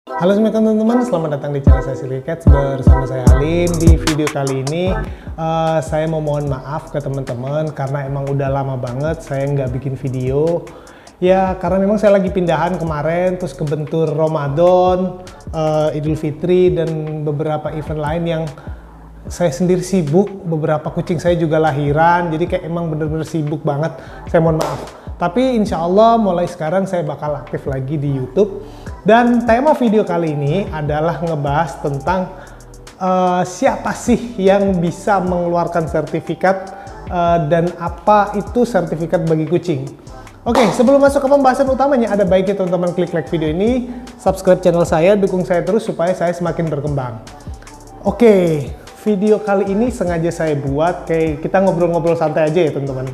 Halo semuanya teman-teman, selamat datang di channel saya Silly Cats bersama saya Halim. Di video kali ini saya mau mohon maaf ke teman-teman karena emang udah lama banget saya nggak bikin video. Ya karena memang saya lagi pindahan kemarin, terus kebentur Ramadan, Idul Fitri dan beberapa event lain yang saya sendiri sibuk. Beberapa kucing saya juga lahiran, jadi kayak emang bener-bener sibuk banget. Saya mohon maaf. Tapi insya Allah mulai sekarang saya bakal aktif lagi di YouTube. Dan tema video kali ini adalah ngebahas tentang siapa sih yang bisa mengeluarkan sertifikat dan apa itu sertifikat bagi kucing. Oke, sebelum masuk ke pembahasan utamanya, ada baiknya teman-teman klik like video ini, subscribe channel saya, dukung saya terus supaya saya semakin berkembang. Oke, video kali ini sengaja saya buat kayak kita ngobrol-ngobrol santai aja ya teman-teman.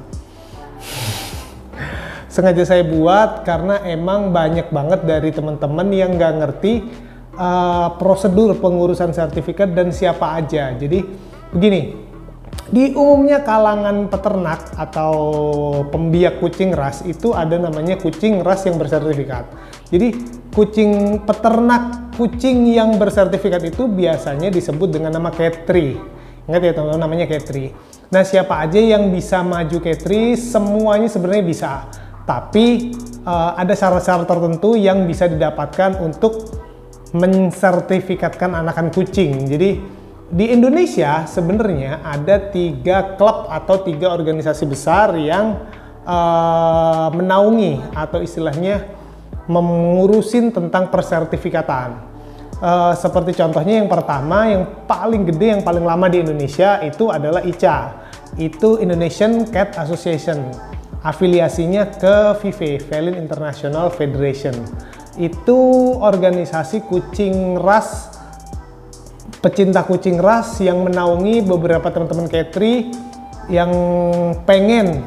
Sengaja saya buat karena emang banyak banget dari teman-teman yang nggak ngerti prosedur pengurusan sertifikat dan siapa aja. Jadi begini, di umumnya kalangan peternak atau pembiak kucing ras itu ada namanya kucing ras yang bersertifikat. Jadi kucing peternak kucing yang bersertifikat itu biasanya disebut dengan nama Cat3. Ingat ya teman-teman, namanya Cat3. Nah siapa aja yang bisa maju Cat3? Semuanya sebenarnya bisa. Tapi ada syarat-syarat tertentu yang bisa didapatkan untuk mensertifikatkan anakan kucing. Jadi di Indonesia sebenarnya ada 3 klub atau 3 organisasi besar yang menaungi atau istilahnya mengurusin tentang persertifikatan. Seperti contohnya yang pertama, yang paling gede, yang paling lama di Indonesia itu adalah ICA. Itu Indonesian Cat Association. Afiliasinya ke FIFE, Feline International Federation. Itu organisasi kucing ras, pecinta kucing ras yang menaungi beberapa teman-teman Cat3 yang pengen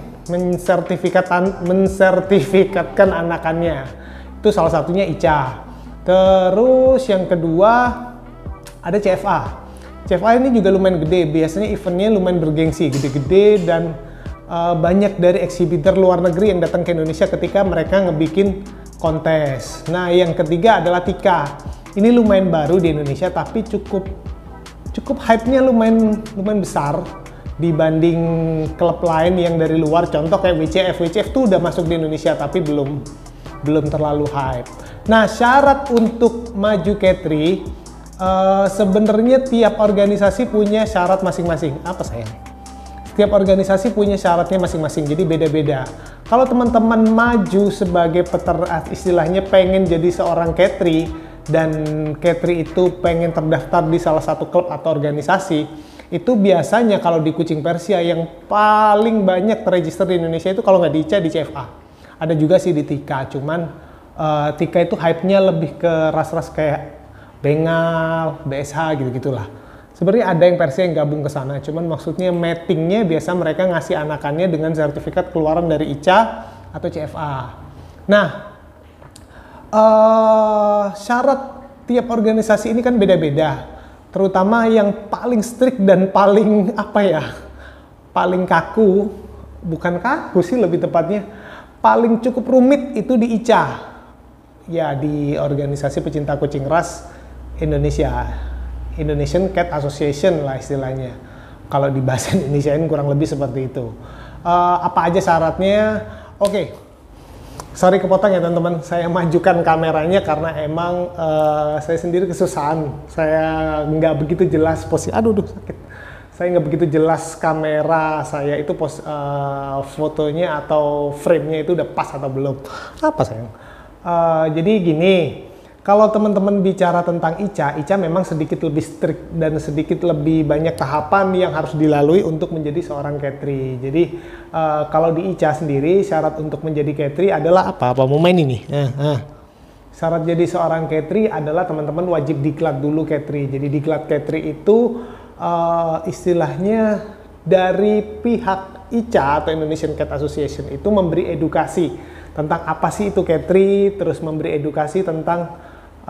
mensertifikatkan anakannya. Itu salah satunya ICA. Terus yang kedua ada CFA. CFA ini juga lumayan gede, biasanya eventnya lumayan bergengsi, gede-gede dan banyak dari eksibitor luar negeri yang datang ke Indonesia ketika mereka ngebikin kontes. Nah, yang ketiga adalah TICA. Ini lumayan baru di Indonesia tapi cukup hype-nya lumayan besar dibanding klub lain yang dari luar. Contoh kayak WCF. WCF tuh udah masuk di Indonesia tapi belum terlalu hype. Nah, syarat untuk maju Cat3 sebenarnya tiap organisasi punya syarat masing-masing. Apa sayang? Tiap organisasi punya syaratnya masing-masing, jadi beda-beda. Kalau teman-teman maju sebagai peternak, istilahnya pengen jadi seorang Cat3 dan Cat3 itu pengen terdaftar di salah satu klub atau organisasi, itu biasanya kalau di kucing Persia yang paling banyak terregister di Indonesia itu kalau nggak di ICA, di CFA. Ada juga sih di TICA, cuman TICA itu hype-nya lebih ke ras-ras kayak Bengal, BSH gitu-gitulah. Sebenarnya ada yang Persia yang gabung ke sana, cuman maksudnya matingnya biasa mereka ngasih anakannya dengan sertifikat keluaran dari ICA atau CFA. Nah, syarat tiap organisasi ini kan beda-beda, terutama yang paling strict dan paling paling kaku, bukan kaku sih lebih tepatnya, paling cukup rumit itu di ICA, ya di organisasi pecinta kucing ras Indonesia. Indonesian Cat Association lah istilahnya. Kalau di bahasa Indonesiain kurang lebih seperti itu. Apa aja syaratnya? Oke. Sorry kepotong ya teman-teman. Saya majukan kameranya karena emang saya sendiri kesusahan. Saya nggak begitu jelas posisi. Aduh, sakit. Saya nggak begitu jelas kamera saya itu fotonya atau frame-nya itu udah pas atau belum. Apa sayang? Jadi gini. Kalau teman-teman bicara tentang ICA memang sedikit lebih strict dan sedikit lebih banyak tahapan yang harus dilalui untuk menjadi seorang Cat3. Jadi kalau di ICA sendiri syarat untuk menjadi Cat3 adalah apa? Mau main ini? Syarat jadi seorang Cat3 adalah teman-teman wajib diklat dulu Cat3. Jadi diklat Cat3 itu istilahnya dari pihak ICA atau Indonesian Cat Association itu memberi edukasi tentang apa sih itu Cat3, terus memberi edukasi tentang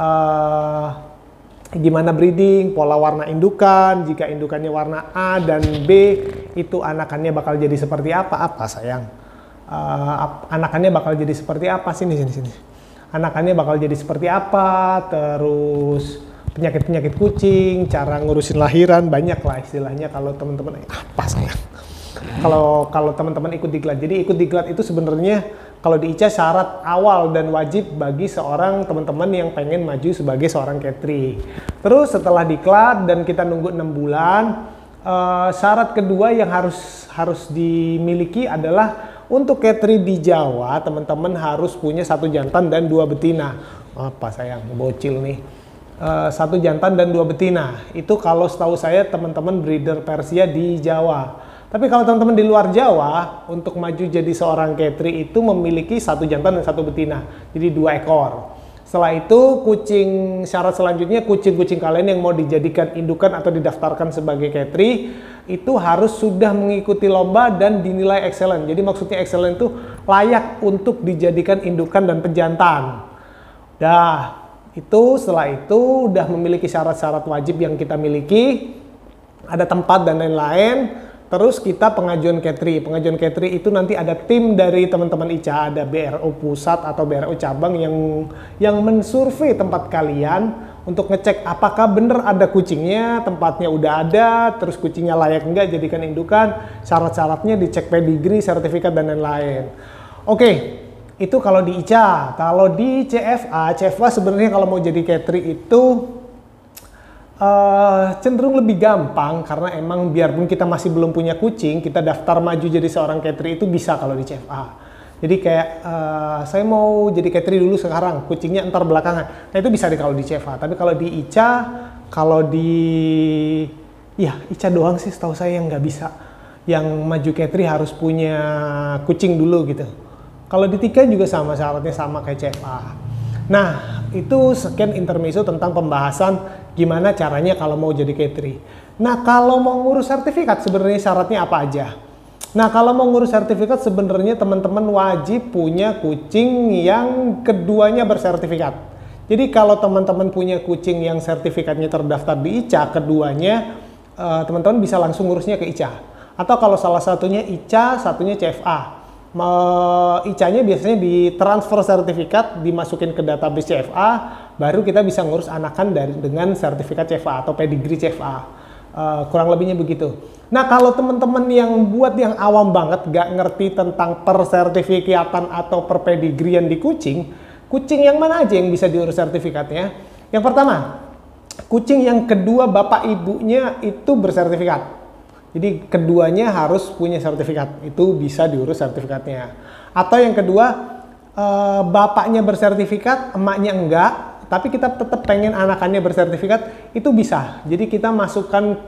gimana breeding, pola warna indukan, jika indukannya warna A dan B, itu anakannya bakal jadi seperti apa sayang? Anakannya bakal jadi seperti apa? Sini. anakannya bakal jadi seperti apa, terus penyakit-penyakit kucing, cara ngurusin lahiran, banyak lah istilahnya kalau teman-teman apa sayang. Kalau teman-teman ikut diklat. Jadi ikut diklat itu sebenarnya kalau di ICA syarat awal dan wajib bagi seorang teman-teman yang pengen maju sebagai seorang K3. Terus setelah diklat dan kita nunggu 6 bulan, syarat kedua yang harus dimiliki adalah untuk K3 di Jawa, teman-teman harus punya 1 jantan dan 2 betina. Apa sayang, bocil nih. 1 jantan dan 2 betina. Itu kalau setahu saya teman-teman breeder Persia di Jawa. Tapi kalau teman-teman di luar Jawa, untuk maju jadi seorang K3 itu memiliki 1 jantan dan 1 betina. Jadi 2 ekor. Setelah itu syarat selanjutnya kucing-kucing kalian yang mau dijadikan indukan atau didaftarkan sebagai K3 itu harus sudah mengikuti lomba dan dinilai excellent. Jadi maksudnya excellent itu layak untuk dijadikan indukan dan pejantan. Setelah itu udah memiliki syarat-syarat wajib yang kita miliki, ada tempat dan lain-lain. Terus kita pengajuan K3. Pengajuan K3 itu nanti ada tim dari teman-teman ICA, ada BRO pusat atau BRO cabang yang mensurvei tempat kalian untuk ngecek apakah benar ada kucingnya, tempatnya udah ada, terus kucingnya layak enggak jadikan indukan, syarat-syaratnya dicek pedigree, sertifikat dan lain-lain. Oke, itu kalau di ICA. Kalau di CFA sebenarnya kalau mau jadi K3 itu cenderung lebih gampang karena emang biarpun kita masih belum punya kucing, kita daftar maju jadi seorang K3 itu bisa kalau di CFA. Jadi kayak saya mau jadi K3 dulu sekarang, kucingnya entar belakangan. Nah itu bisa kalau di CFA. Tapi kalau di ICA, ICA doang sih setahu saya yang nggak bisa. Yang maju K3 harus punya kucing dulu gitu. Kalau di Tika juga sama, syaratnya sama kayak CFA. Nah, itu sekian intermezzo tentang pembahasan gimana caranya kalau mau jadi K3. Nah, kalau mau ngurus sertifikat sebenarnya syaratnya apa aja? Nah, kalau mau ngurus sertifikat sebenarnya teman-teman wajib punya kucing yang keduanya bersertifikat. Jadi kalau teman-teman punya kucing yang sertifikatnya terdaftar di ICA, keduanya teman-teman bisa langsung ngurusnya ke ICA. Atau kalau salah satunya ICA, satunya CFA. ICA-nya biasanya ditransfer sertifikat, dimasukin ke database CFA, baru kita bisa ngurus anakan dengan sertifikat CFA atau pedigree CFA. Kurang lebihnya begitu. Nah, kalau teman-teman yang buat yang awam banget, gak ngerti tentang persertifikatan atau perpedigrian di kucing yang mana aja yang bisa diurus sertifikatnya? Yang pertama, kucing yang kedua bapak ibunya itu bersertifikat. Jadi keduanya harus punya sertifikat, itu bisa diurus sertifikatnya. Atau yang kedua, bapaknya bersertifikat, emaknya enggak, tapi kita tetap pengen anakannya bersertifikat, itu bisa. Jadi kita masukkan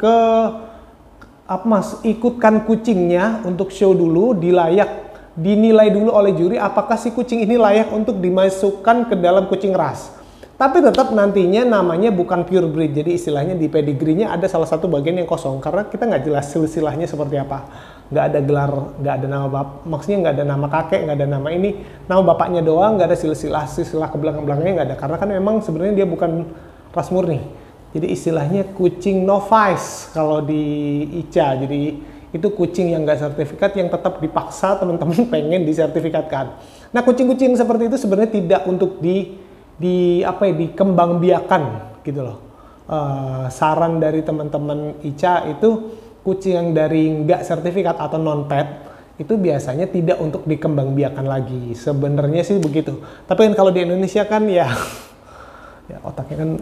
ikutkan kucingnya untuk show dulu, dinilai dulu oleh juri apakah si kucing ini layak untuk dimasukkan ke dalam kucing ras. Tapi tetap nantinya namanya bukan pure breed, jadi istilahnya di pedigree-nya ada salah satu bagian yang kosong karena kita nggak jelas silsilahnya seperti apa, nggak ada gelar, nggak ada nama maksudnya nggak ada nama kakek, nggak ada nama ini, nama bapaknya doang, nggak ada silsilah ke belakang-belakangnya nggak ada, karena kan memang sebenarnya dia bukan ras murni, jadi istilahnya kucing novice kalau di ICA, jadi itu kucing yang nggak sertifikat yang tetap dipaksa teman-teman pengen disertifikatkan. Nah kucing-kucing seperti itu sebenarnya tidak untuk dikembangbiakan gitu loh. Saran dari teman-teman ICA itu kucing yang dari nggak sertifikat atau non-pet itu biasanya tidak untuk dikembangbiakan lagi. Sebenarnya sih begitu. Tapi kan kalau di Indonesia kan ya otaknya kan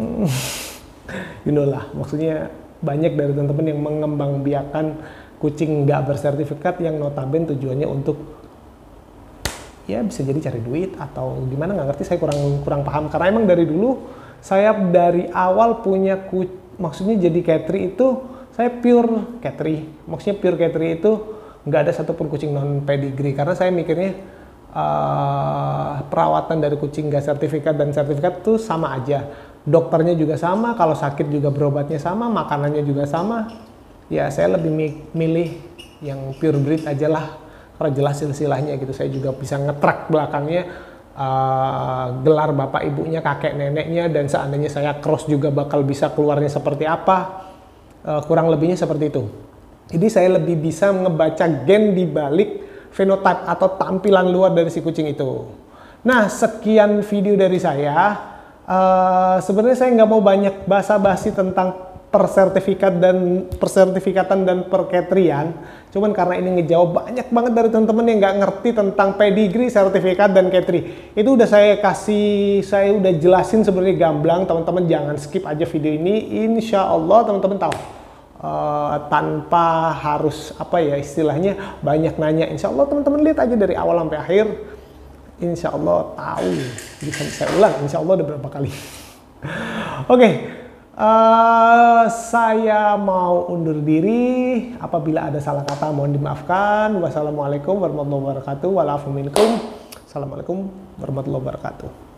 lah. Maksudnya banyak dari teman-teman yang mengembangbiakan kucing nggak bersertifikat yang notabene tujuannya untuk ya bisa jadi cari duit atau gimana nggak ngerti, saya kurang paham karena emang dari dulu saya dari awal punya maksudnya jadi K3 itu saya pure K3, maksudnya pure K3 itu nggak ada satupun kucing non pedigree karena saya mikirnya perawatan dari kucing nggak sertifikat dan sertifikat tuh sama aja, dokternya juga sama, kalau sakit juga berobatnya sama, makanannya juga sama, ya saya lebih milih yang pure breed aja lah. Karena jelas silsilahnya gitu, saya juga bisa nge-track belakangnya gelar bapak ibunya, kakek neneknya, dan seandainya saya cross juga bakal bisa keluarnya seperti apa, kurang lebihnya seperti itu. Jadi saya lebih bisa ngebaca gen di balik fenotype atau tampilan luar dari si kucing itu. Nah, sekian video dari saya. Sebenarnya saya nggak mau banyak basa-basi tentang persertifikatan dan perketrian. Cuman karena ini ngejawab banyak banget dari teman-teman yang nggak ngerti tentang pedigree, sertifikat, dan ketri. Itu udah saya udah jelasin sebenarnya gamblang. Teman-teman jangan skip aja video ini. Insya Allah teman-teman tahu. Tanpa harus istilahnya banyak nanya. Insya Allah teman-teman lihat aja dari awal sampai akhir. Insya Allah tahu. Bisa saya ulang. Insya Allah udah berapa kali. Oke. Saya mau undur diri. Apabila ada salah kata mohon dimaafkan. Wassalamualaikum warahmatullahi wabarakatuh. Assalamualaikum warahmatullahi wabarakatuh.